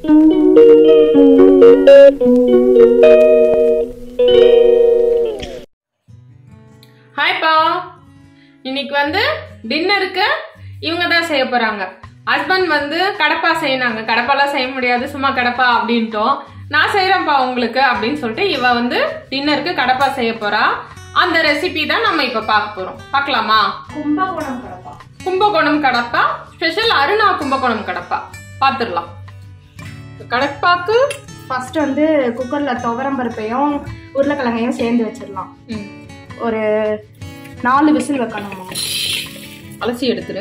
Hi பா, இன்னைக்கு வந்து டின்னருக்கு இவங்க தான் செய்ய போறாங்க. ஹஸ்பண்ட் வந்து கடப்பா செய்யறாங்க. கடப்பாலாம் செய்ய முடியாது, சும்மா கடப்பா அப்படின்ட்டோம். நான் செய்யறேன்ப்பா உங்களுக்கு அப்படின்னு சொல்லிட்டு இவ வந்து டின்னருக்கு கடப்பா செய்ய போறா. அந்த ரெசிபி தான் நம்ம இப்ப பார்க்க போறோம். பார்க்கலாமா? கும்பகோணம் கடப்பா. கும்பகோணம் கடப்பா ஸ்பெஷல். அருணா கும்பகோணம் கடப்பா பார்த்துடலாம். கடப்பாக்கு ஃபர்ஸ்ட் வந்து குக்கர்ல துவரம் பருப்பையும் உருளைக்கிழங்கையும் சேர்ந்து வச்சிடலாம். ஒரு 4 விசில் வைக்கணும். அலசி எடுத்துரு.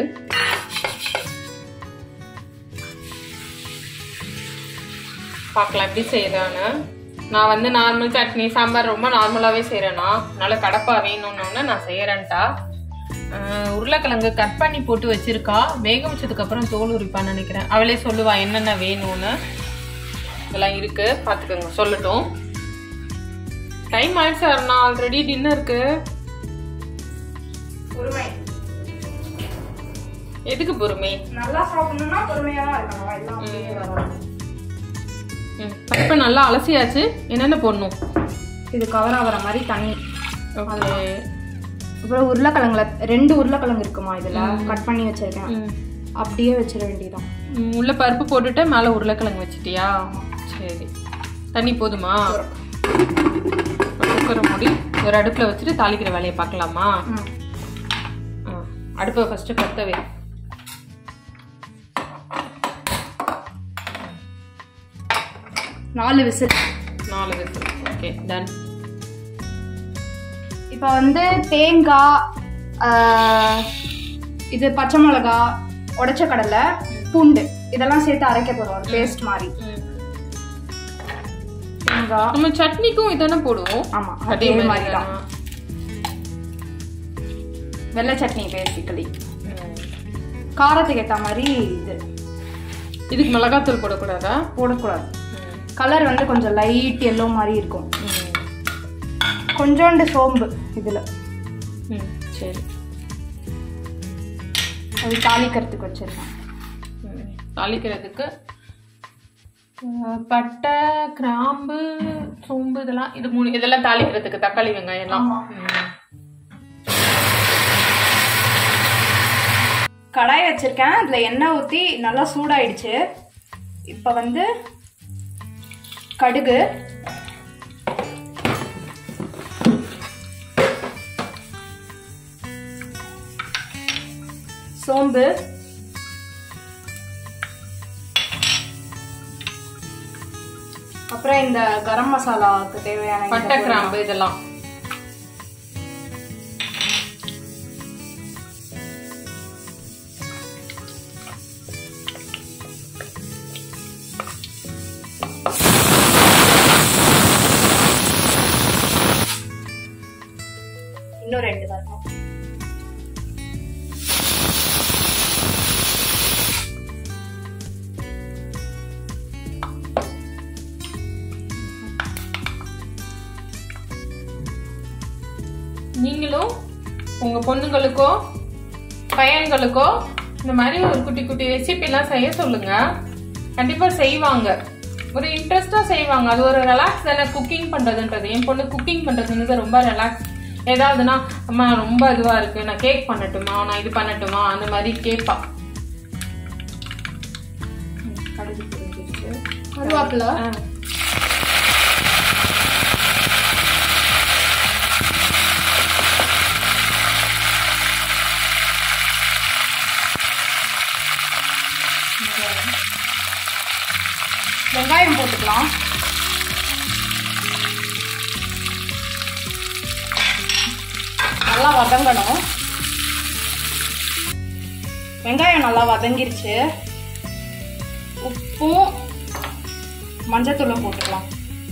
பார்க்கலாம் எப்படி செய்யறான்னு. நான் வந்து நார்மல் சட்னி சாம்பார் ரொம்ப நார்மலாவே செய்யறேன்னா, அதனால கடப்பா வேணும்னு நான் செய்யறேன்ட்டா. உருளைக்கிழங்கு கட் பண்ணி போட்டு வச்சிருக்கா. வேக வச்சதுக்கு அப்புறம் தோல் உரிப்பான்னு நினைக்கிறேன். அவளே சொல்லுவா என்னென்ன வேணும்னு. இதெல்லாம் இருக்கு, பாத்துக்கோங்க. சொல்லட்டும். டைம் ஆயிடுச்சு அருணா, ஆல்ரெடி டின்னருக்கு. பொறுமை. எதுக்கு பொறுமை? நல்லா சாப்பிடணும்னா பொறுமையா தான் இருக்கணும். இப்ப நல்லா அலசியாச்சு. என்னென்ன போடணும்? இது கவர் ஆகிற மாதிரி தண்ணி. அப்புறம் உருளைக்கிழங்குல 2 உருளைக்கிழங்கு இருக்குமா, இதுல கட் பண்ணி வச்சிருக்கேன். அப்படியே வச்சிட வேண்டியதான். உள்ள பருப்பு போட்டுட்டு மேல உருளைக்கிழங்கு வச்சிட்டியா? சரி, தண்ணி போதுமா? குக்கரை மூடி ஒரு அடுப்புல வச்சுட்டு தாளிக்கிற வேலையை பார்க்கலாமா? அடுப்பை ஃபர்ஸ்ட் பத்தவே. நாலு விசில். Okay, ton. இப்போ வந்து தேங்காய், இது பச்சை மிளகா, உடைச்ச கடலை, பூண்டு இதெல்லாம் சேர்த்து அரைக்க போறோம், பேஸ்ட் மாதிரி. தேங்காய் நம்ம சட்னிக்கும் இதானே போடுவோம். ஆமா, அதே மாதிரி தான். வெள்ளை சட்னி பேசிக்கலி. காரத்துக்கு ஏற்ற மாதிரி இதுக்கு மிளகாத்தூள் போடக்கூடாதா? போடக்கூடாது. கலர் வந்து கொஞ்சம் லைட் எல்லோ மாதிரி இருக்கும். கொஞ்சோண்டு சோம்பு இதுல. சரி, அது தாளிக்கிறதுக்கு வச்சிருக்கேன். தாளிக்கிறதுக்கு பட்டை, கிராம்பு, சோம்பு இதெல்லாம், இது 3 இதெல்லாம் தாளிக்கிறதுக்கு. தக்காளி, வெங்காயம் எல்லாம். கடாய் வச்சிருக்கேன். அதுல எண்ணெய் ஊத்தி நல்லா சூடாயிடுச்சு. இப்ப வந்து கடுகு, சோம்பு, அப்புறம் இந்த கரம் மசாலாவுக்கு தேவையான பட்டை, கிராம்பு இதெல்லாம். இன்னும் 2 தான். நீங்களும் உங்க பொண்ணுங்களுக்கோ பையன்களுக்கோ இந்த மாதிரி ஒரு குட்டி குட்டி ரெசிபி எல்லாம் செய்ய சொல்லுங்க. கண்டிப்பா செய்வாங்க. ஒரு இன்ட்ரெஸ்டா செய்வாங்க. அது ஒரு ரிலாக்ஸ் தானே குக்கிங் பண்றதுன்றது. என் பொண்ணு குக்கிங் பண்றதுன்றது ரொம்ப ரிலாக்ஸ். ஏதாவதுன்னா அம்மா ரொம்ப இதுவா இருக்கு, நான் கேக் பண்ணட்டுமா, நான் இது பண்ணட்டுமா, அந்த மாதிரி கேட்பா. கருவேப்பிலை, வெங்காயம் போட்டுக்கலாம். நல்லா வதங்கணும். வெங்காயம் நல்லா வதங்கிருச்சு. உப்பும் மஞ்சத்தூளும் போட்டுக்கலாம்.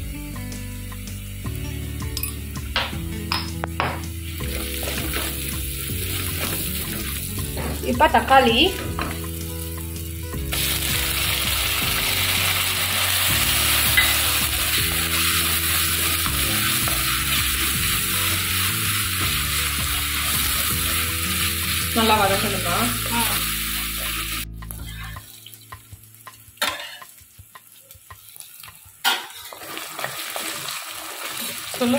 இப்ப தக்காளி, நல்லா வதக்கணுமா? சொல்லு.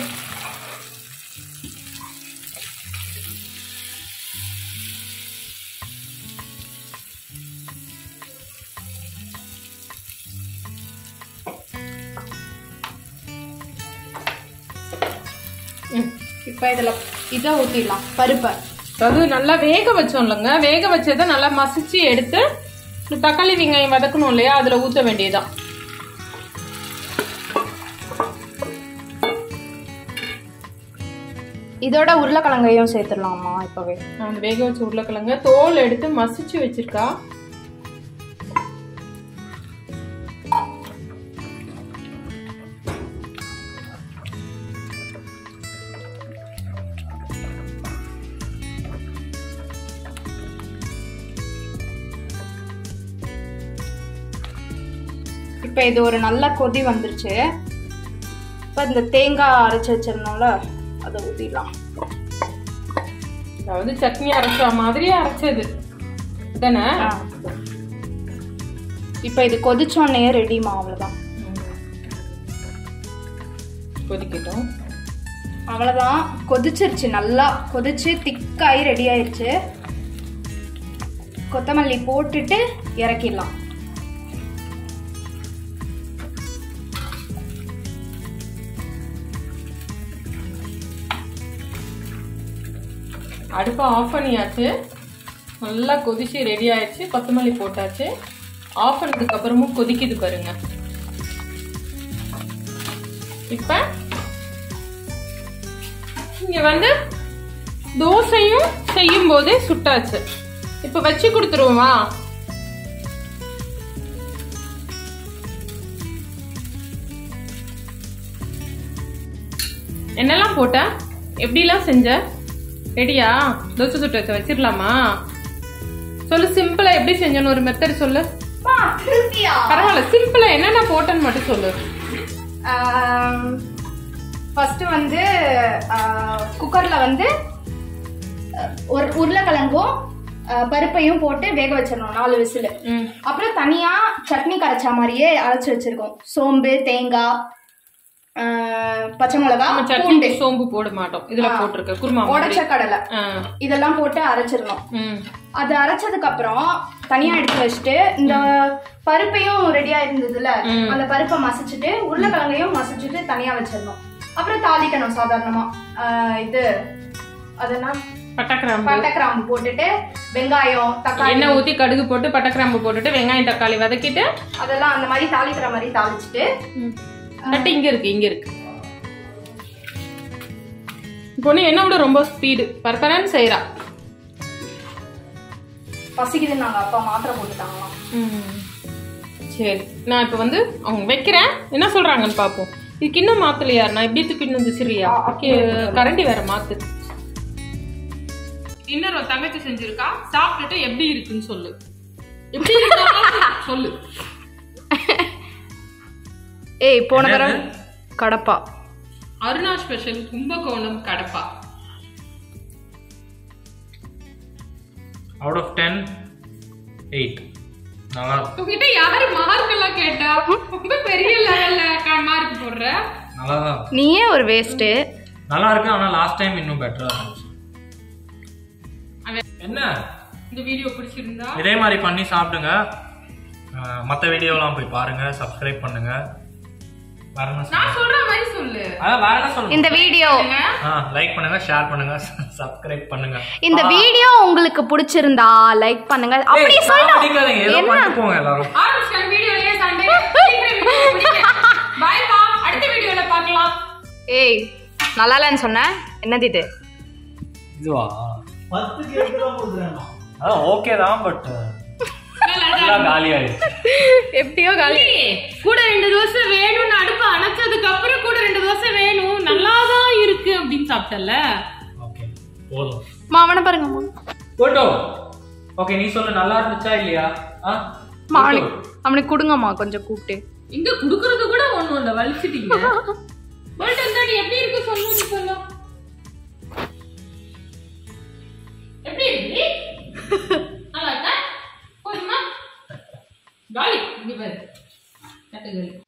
இப்போ இதை ஊற்றிடலாம் பருப்பை. அது நல்லா வேக வச்சோம் இல்லைங்க, வேக வச்சதை நல்லா மசிச்சு எடுத்து தக்காளி வெங்காயம் வதக்கணும் இல்லையா, அதில் ஊற்ற வேண்டியதான். இதோட உருளைக்கிழங்கையும் சேர்த்துடலாமா இப்போவே? அந்த வேக வச்ச உருளைக்கிழங்க தோல் எடுத்து மசிச்சு வச்சிருக்கா. இப்போ இது ஒரு நல்ல கொதி வந்துருச்சு. இப்போ இந்த தேங்காய் அரைச்சி வச்சிருந்தோம்ல அதை ஊற்றிடலாம். அதாவது சட்னி அரைச்ச மாதிரியே அரைச்சது தானே. இப்போ இது கொதிச்சோன்னே ரெடிமா, அவ்வளோதான். கொதிக்கட்டும். அவ்வளோதான், கொதிச்சிருச்சு, நல்லா கொதிச்சு திக்காகி ரெடி ஆயிடுச்சு. கொத்தமல்லி போட்டுட்டு இறக்கிடலாம். அடுப்பை ஆஃப் பண்ணியாச்சு, நல்லா கொதிச்சு ரெடி ஆயிடுச்சு. கொத்தமல்லி போட்டாச்சு. ஆஃப் பண்ணதுக்கு அப்புறமும் கொதிக்குது பாருங்க. இப்ப இங்க வந்து தோசையும் செய்யும் போதே சுட்டாச்சு. இப்ப வச்சு கொடுத்துருவோமா? என்னெல்லாம் போட்ட, எப்படிலாம் செஞ்ச? ரெடியா? தோசை சுட்டு வச்ச வச்சிடலாமா? சொல்லு, சிம்பிளா எப்படி செஞ்சோன்னு ஒரு மெத்தட் சொல்லு. பரவாயில்ல, சிம்பிளா என்னென்ன போட்டேன்னு மட்டும் சொல்லு. ஃபர்ஸ்ட் வந்து குக்கர்ல வந்து ஒரு உருளைக்கிழங்கும் பருப்பையும் போட்டு வேக வச்சிடணும் 4 விசில். அப்புறம் தனியா சட்னி கரைச்சா மாதிரியே அரைச்சி வச்சிருக்கோம். சோம்பு, தேங்காய், பச்சை மிளகா, பூண்டு. சோம்பு போட மாட்டோம் இதுல, போட்டிருக்க குருமா, உடைச்ச கடலை, இதெல்லாம் போட்டு அரைச்சிடணும். அது அரைச்சதுக்கு அப்புறம் தனியா எடுத்து வச்சுட்டு இந்த பருப்பையும் ரெடியா இருந்ததுல அந்த பருப்பை மசிச்சுட்டு உருளைக்கிழங்கையும் மசிச்சுட்டு தனியா வச்சிடணும். அப்புறம் தாளிக்கணும் சாதாரணமா. இது அதெல்லாம் பட்டைக்கிராம்பு போட்டுட்டு வெங்காயம், தக்காளி, எண்ணெய் ஊத்தி கடுகு போட்டு பட்டைக்கிராம்பு போட்டுட்டு வெங்காயம் தக்காளி வதக்கிட்டு அதெல்லாம் அந்த மாதிரி தாளிக்கிற மாதிரி தாளிச்சுட்டு இங்க இருக்கு பொண்ணு என்ன விட ரொம்ப ஸ்பீடு, பரபரன்னு செய்யறா. பசிக்குது, நாங்க அப்பா மாத்திரை போட்டுட்டாங்களாம். சரி, நான் இப்ப வந்து அவங்க வைக்கிறேன், என்ன சொல்றாங்கன்னு பாப்போம். இதுக்கு இன்னும் மாத்தலையா? நான் எப்படி தூக்கி இன்னும் திசிறியா? கரண்டி வேற மாத்து. இன்னொரு தங்கச்சி செஞ்சிருக்கா, சாப்பிட்டுட்டு எப்படி இருக்குன்னு சொல்லு. எப்படி சொல்லு. ஏய், போன தடவை kadappa, Aruna special Kumbakonam kadappa. Out of 10, 8. நல்லா இருக்கு. உங்ககிட்ட யாரு மார்க் எல்லாம் கேட்டா? ரொம்ப பெரிய லெவல்ல மார்க் போடுற. நல்லா தான். நீயே ஒரு வேஸ்ட். நல்லா இருக்கு, ஆனா லாஸ்ட் டைம் இன்னும் பெட்டரா இருந்துச்சு. என்ன இந்த வீடியோ பிடிச்சிருந்தா இதே மாதிரி பண்ணி சாப்பிடுங்க. மற்ற வீடியோலாம் போய் பாருங்க, சப்ஸ்கிரைப் பண்ணுங்க. நான் சொல்ற மாதிரி சொல்லு. வேற என்ன சொல்லுங்க. இந்த வீடியோ லைக் பண்ணுங்க, ஷேர் பண்ணுங்க, சப்ஸ்கிரைப் பண்ணுங்க. இந்த வீடியோ உங்களுக்கு பிடிச்சிருந்தா லைக் பண்ணுங்க. அப்படி சொல்லுங்க. ஏதோ பண்ணிட்டு போங்க எல்லாரும். ஆரம்பிச்ச வீடியோலயே சண்டே. பை பா, அடுத்த வீடியோல பார்க்கலாம். ஏய், நல்லா இல்லன்னு சொன்ன. என்னது இது? இதுவா 10 கேக்கு தான் கொடுக்குறாங்க. ஓகே தான், பட் காலி ஆயிடுச்சு. எப்படியோ காலி. கூட 2 தோசை வேணும்னு அடுப்பு அணைச்சதுக்கு அப்புறம் கூட 2 தோசை வேணும், நல்லாதான் இருக்கு அப்படின்னு சாப்பிட்டல. ஓகே, போதும். மாவன பாருங்க. போட்டோ. ஓகே, நீ சொல்லு, நல்லா இருந்துச்சா இல்லையா? அவனுக்கு கொடுங்கம்மா கொஞ்சம் கூப்பிட்டு. இங்க குடுக்குறது கூட ஒண்ணும் இல்ல, வலிச்சிட்டீங்க. பட் அந்தாடி எப்படி இருக்கு சொல்லு. சொல்லு எப்படி இருக்கு? நல்லா இருக்கா? கொஞ்சமா காலி இங்க பாரு. கட்டுங்க.